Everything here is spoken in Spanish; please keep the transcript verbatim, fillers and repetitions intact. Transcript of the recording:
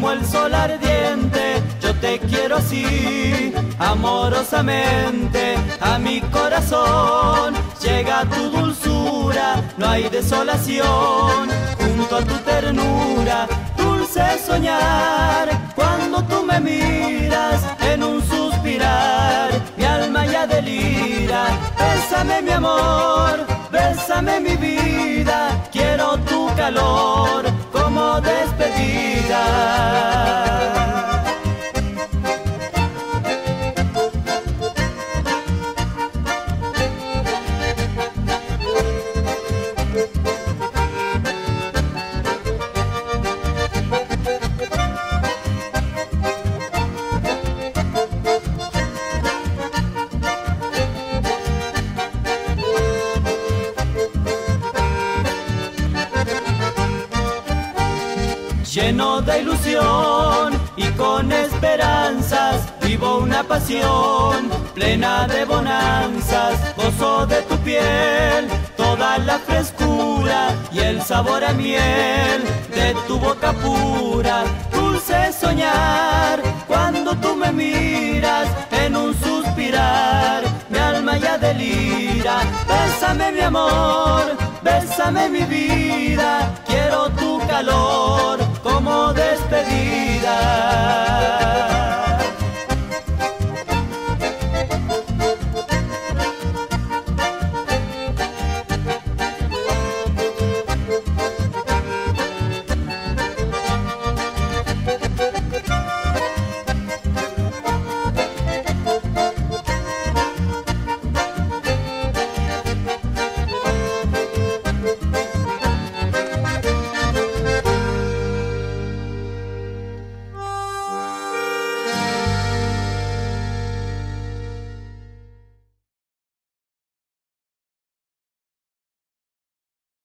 como el sol ardiente, yo te quiero así, amorosamente, a mi corazón. Llega tu dulzura, no hay desolación, junto a tu ternura, dulce soñar. Cuando tú me miras, en un suspirar, mi alma ya delira. Bésame mi amor, bésame mi vida, quiero tu calor como despedida. Lleno de ilusión y con esperanzas, vivo una pasión plena de bonanzas. Gozo de tu piel, toda la frescura y el sabor a miel de tu boca pura. Dulce soñar, cuando tú me miras, en un suspirar, mi alma ya delira. Bésame mi amor, bésame mi vida, quiero tu calor